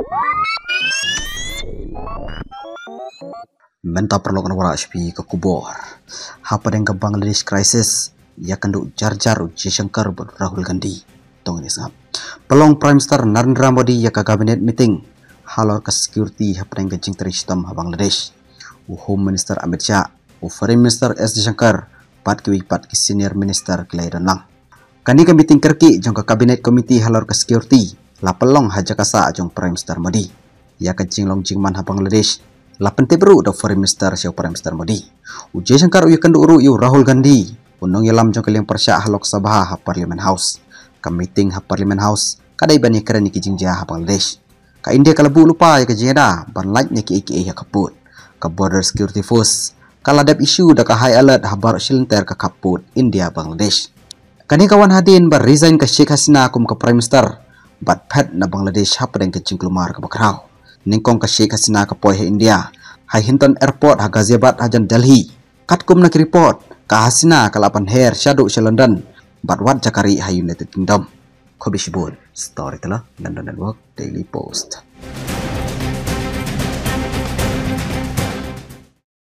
Menta perlu kan wara HP ke kubur. Hapa dengan Bangladesh crisis ia kenduk jar-jar Uji Shankar Rahul Gandhi. Tong ini sahab. Pelong Prime Minister Narendra Modi ia ke cabinet meeting. Halor ke security hapa dengan jing teristam Bangladesh. Home Minister Amit Shah, Foreign Minister S. Shankar, pat ki senior minister kelai renang. Kani ke meeting kerki jong ke cabinet committee halor ke security. La pelong haja kasa jong Prime Minister Modi. Ia ke jing long jing man ha Bangladesh. La penteberu da Foreign Minister siya Prime Minister Modi. Uji Shankar uya kendu uru yu Rahul Gandhi. Unong yalam jong kaliang persya halok sabah ha Parliament House. Ka meeting ha Parliament House. Kadai bani kerani ki jing ha Bangladesh. Ka India kalabu lupa ya ke jing da. Ban like nya ki ya kaput. Ka border security force. Kaladap isu da ka high alert ha bar silenter ka kaput India Bangladesh. Kani kawan hadin bar resign ka Sheikh Hasina kum ka Prime Minister. Bat pet na Bangladesh ha padang ke jing kelumar ka bakrau. Ningkong ka Sheikh Hasina ka poy ha India. Hai Hinton Airport ha Ghaziabad ha jan Delhi. Katkum nak report ka Hasina ka lapan hair shadow sa London. Bat wat jakari ha United Kingdom. Khobi shibul. Story tala London Network Daily Post.